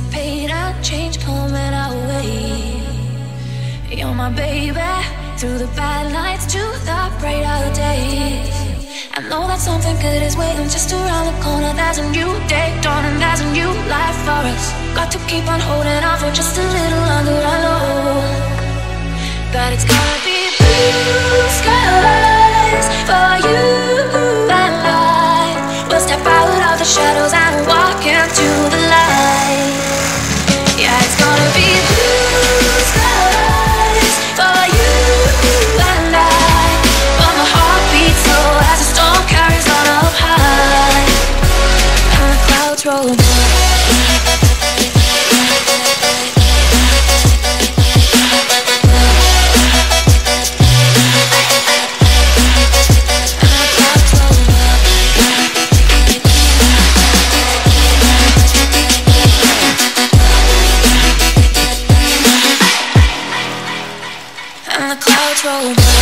dissipate and change coming our way. You're my baby, through the bad nights to the brighter days. I know that something good is waiting just around the corner. There's a new day dawning, there's a new life for us. Got to keep on holding on for just a little longer. I know that it's gonna be blue skies for you and I. We'll step out of the shadows and walk into the light. Yeah, it's gonna be blue skies for you and I. But my heart beats slow as the storm carries on up high, and the clouds roll by. And the clouds roll by.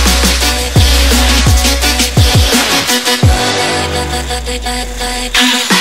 Like